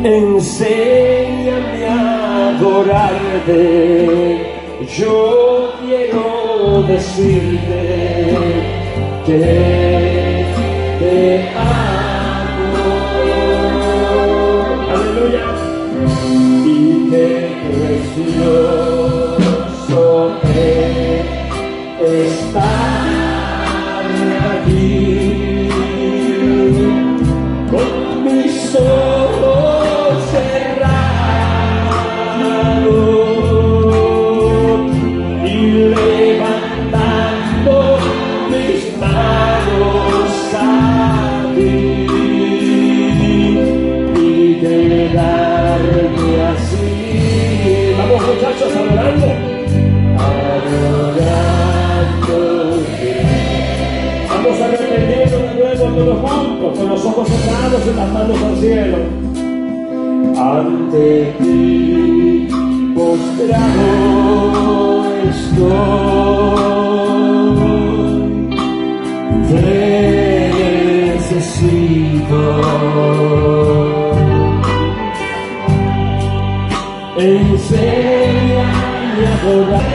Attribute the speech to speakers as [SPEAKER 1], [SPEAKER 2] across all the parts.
[SPEAKER 1] Enséñame a adorarte, yo quiero decirte que te amo. Aleluya. Y qué precioso es estar aquí con mis ojos cerrados y levantando mis manos a ti y quedarme así. Vamos muchachos, adorando. Vamos a repetirlo de nuevo todos juntos, con los ojos cerrados y las manos al cielo. Ante ti postrado estoy, te necesito. Enséñame a adorar.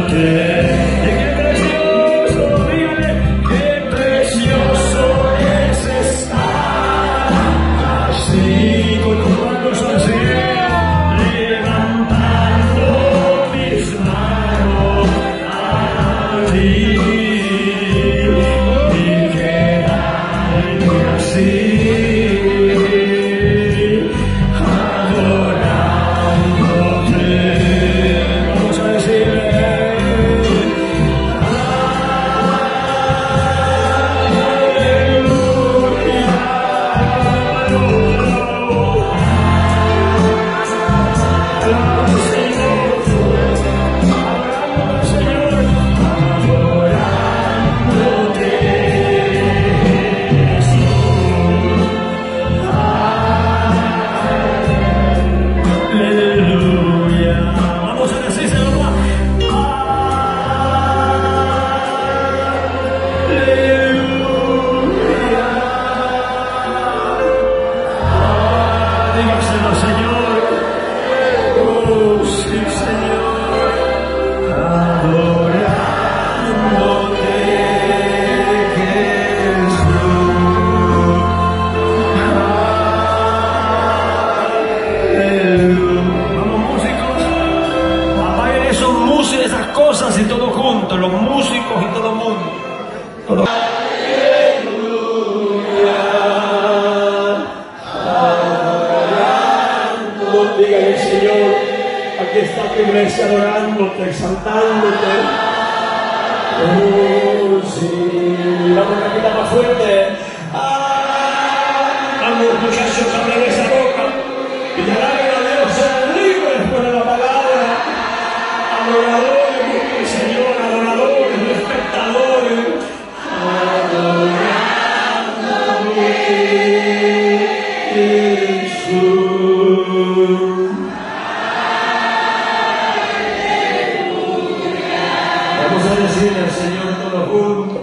[SPEAKER 2] Y todos juntos, los músicos y todo el mundo. Todo.
[SPEAKER 1] Dígale, Señor, aquí está tu iglesia adorándote, exaltándote. Oh, sí. Vamos a quitar más fuerte. Vamos, muchachos, abran esa boca y alaben a Dios, sean libres por la palabra. Adoradores. Señor, adoradores, espectadores, adorándote, Jesús. Vamos a decirle al Señor todos juntos: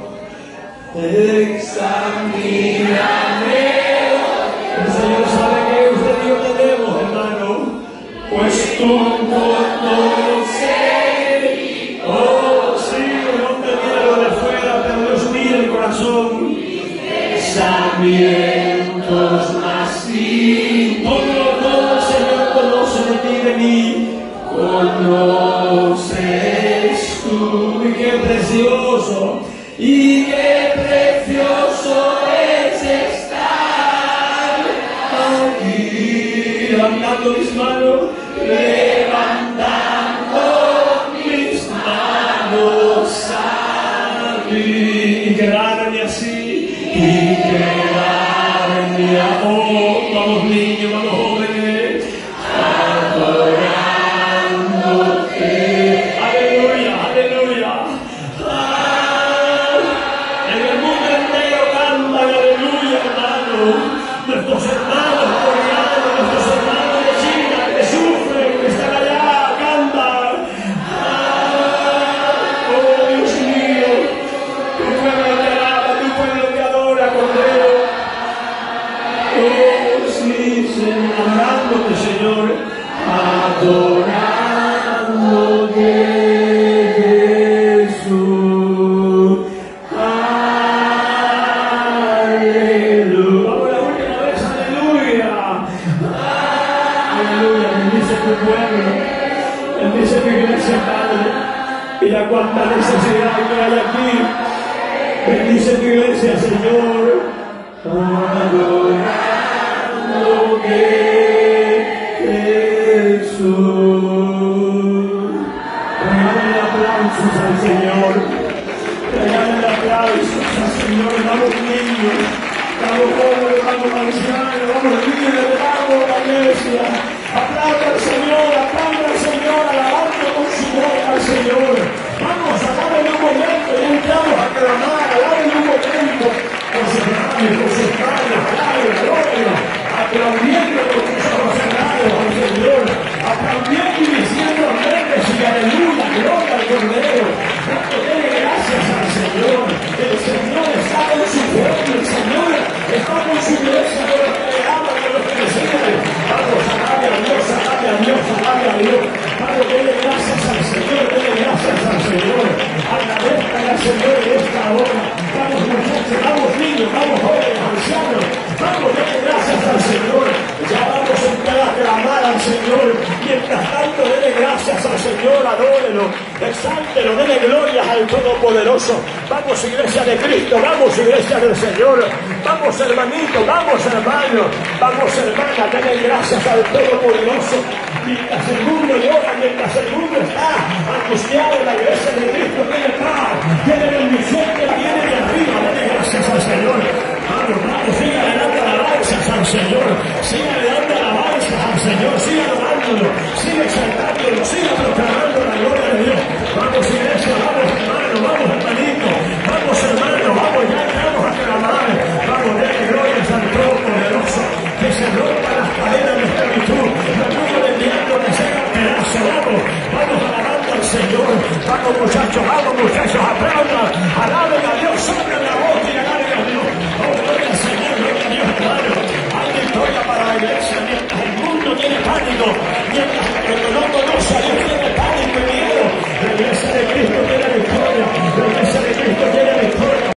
[SPEAKER 1] examíname. El Señor sabe que usted y yo tenemos, hermano, pues tú conoces. Oh, sí, el hombre mira lo de fuera, pero Dios mira el corazón. Pensamientos más íntimos, el Señor conoce de ti y de mí. Conoces tú, y qué precioso, es estar aquí, levantando mis manos, y quedarme así, y quedarme oh, vamos niños, vamos jóvenes, adorándote, aleluya, aleluya. En el mundo entero cantan aleluya, hermano, nuestros hermanos coreanos, nuestros hermanos de China que sufren, que están allá, cantan. Adorándote, Señor, adorándote, Jesús. Aleluya. Vamos la última vez, aleluya. Aleluya, bendice tu pueblo, bendice tu iglesia, Padre. Mira cuánta necesidad que hay aquí. Bendice tu iglesia, Señor. Adorándote, Jesús. Regálale aplausos al Señor. Regálale aplausos al Señor. Vamos niños, vamos jóvenes, vamos ancianos, vamos líderes, vamos la iglesia. Aplauda al Señor, alabando con su boca al Señor. Vamos, alaben un momento y entramos a clamar, alaben un momento. Con sus manos, alaben, gloria. Aplaudiendo con sus ojos cerrados al Señor, aplaudiendo y diciendo amén y aleluya, gloria al Cordero. Denle gracias al Señor. El Señor está con su pueblo, el Señor está con su iglesia, con los que le aman, con los que le sirven. Vamos, alabe a Dios, alabe a Dios, alabe a Dios. Vamos, denle gracias al Señor, denle gracias al Señor. gloria al Todopoderoso. Vamos, iglesia de Cristo, vamos, iglesia del Señor. Vamos, hermanito, vamos, hermano. Vamos, hermana, denle gracias al Todopoderoso. Mientras el mundo llora, mientras el mundo está angustiado, la iglesia de Cristo tiene paz, tiene bendición que viene de arriba. Denle gracias al Señor. Vamos, vamos, siga dando alabanzas al Señor. Siga dando alabanzas al Señor. Siga adorándolo, siga exaltándolo, siga proclamando la gloria de Dios. Vamos, iglesia, vamos, hermano, vamos, hermanito. Vamos, hermano, vamos, ya vamos a clamar. Vamos, denle gloria al Todopoderoso. Que se rompan las cadenas de esclavitud. La luz del diablo que se haga pedazo. Vamos, vamos alabando al Señor. Vamos, muchachos, vamos,